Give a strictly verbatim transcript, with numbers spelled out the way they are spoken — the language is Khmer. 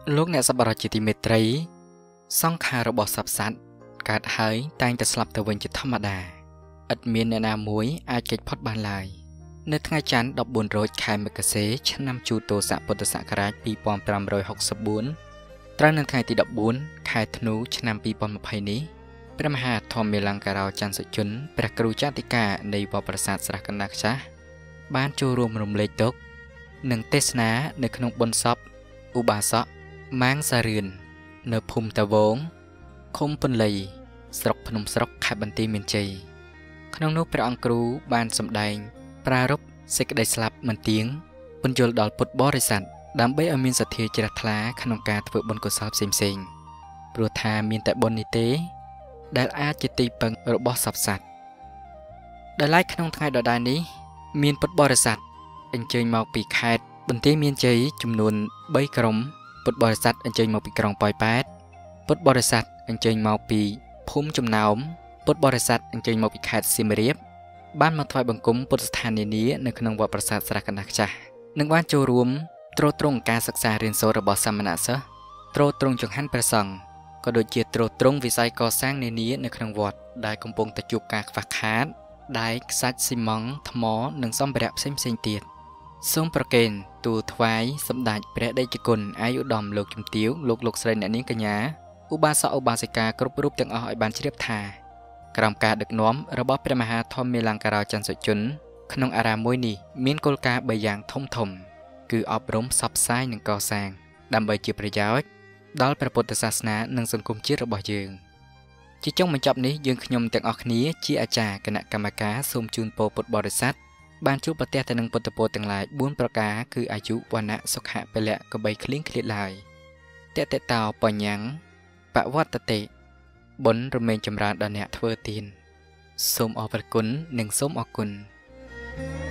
លោកអ្នកសប្បុរសជាទីមេត្រីសង្ខាររបស់សត្វសត្វកើតហើយតែងតែស្លាប់ទៅវិញជាធម្មតាឥតមានអ្នកណាមួយអាចគេចផុតបានឡើយនៅថ្ងៃច័ន្ទដប់បួនរោចខែមករាឆ្នាំជូតោស័កពុទ្ធសករាជពីរពាន់ប្រាំរយហកសិបបួនត្រូវនៅថ្ងៃទីដប់បួនខែធ្នូឆ្នាំពីរពាន់ម្ភៃនេះព្រះមហាធម្មមេលង្ការោច័ន្ទសុជនព្រះគ្រូចតិកានៃវត្តប្រាសាទស្រះកណ្ដាលខ្ចាស់បានចូលរួមរំលែកទុក្ខនិងទេសនានៅក្នុងបុណ្យសពឧបាសកម៉ាងសារឿននៅភូមិតាវងឃុំពន្លៃស្រុកភ្នំស្រុកខេត្តបន្ទាយមានជ័យក្នុងនោះព្រះអង្គគ្រូបានសម្ដែងប្រារព្ធសេចក្តីស្លាប់មិនទៀងពន្យល់ដល់ពុទ្ធបរិស័ទដើម្បីឲ្យមានសទ្ធាជ្រះថ្លាក្នុងការធ្វើបុណ្យកុសលផ្សេងៗព្រោះថាមានតែបុណ្យនេះទេដែលអាចជាទីពឹងរបស់សព្វសត្វដែលឡែកក្នុងថ្ងៃដដែលនេះមានពុទ្ធបរិស័ទអញ្ជើញមកពីខេត្តបន្ទាយមានជ័យចំនួនបីក្រុមពុទ្ធបរិស័ទអញ្ជើញមកពីក្រុងប៉ោយប៉ែតពុទ្ធបរិស័ទអញ្ជើញមកពីភូមិចំណោមពុទ្ធបរិស័ទអញ្ជើញមកពីខេត្តសៀមរាបបានមកថ្វាយបង្គំពុទ្ធស្ថាននានានៅក្នុងវត្តប្រាសាទស្រះកណ្ដាលខ្ចាស់និងបានចូលរួមទ្រទ្រង់ការសិក្សារៀនសូត្ររបស់សាមណសិស្សទ្រទ្រង់ចង្ហាន់ព្រះសង្ឃក៏ដូចជាទ្រទ្រង់វិស័យកសាងនានានៅក្នុងវត្តដែលកំពុងតែជួបការខ្វះខាតដែកខ្សាច់ស៊ីម៉ង់ថ្មនិងសម្ភារៈផ្សេងៗទៀតសូមប្រគេនទូលថ្វាយសម្ដេចព្រះដេចគុណអាយុឧត្តមលោកជំទាវលោកលោកស្រីអ្នកនាងកញ្ញាឧបាសកឧបាសិកាគ្រប់រូបទាំងអស់ឲ្យបានជ្រាបថាក្រោមការដឹកនាំរបស់ព្រះមហាធម្មមេលង្ការោច័ន្ទសុជនក្នុងអារាមមួយនេះមានគោលការណ៍បីយ៉ាងធំធំគឺអប់រំផ្សព្វផ្សាយនិងកសាងដើម្បីជាប្រយោជន៍ដល់ព្រះពុទ្ធសាសនានិងសង្គមជាតិរបស់យើងជាចុងបញ្ចប់នេះយើងខ្ញុំទាំងអស់គ្នាជាអាចារ្យគណៈកម្មការសូមជូនពរពុទ្ធបរិស័ទបានជួបប្រទះទៅនឹងពុទ្ធពរទាំងឡាយបួនប្រការគឺអាយុវណ្ណៈសុខៈពលៈកបីគ្លៀងគ្លាតឡើយតេតេតោបញ្ញាំងបវត្តតិបុណ្យរមែងចម្រើនដល់អ្នកធ្វើទានសូមអរព្រគុណនិងសូមអរគុណ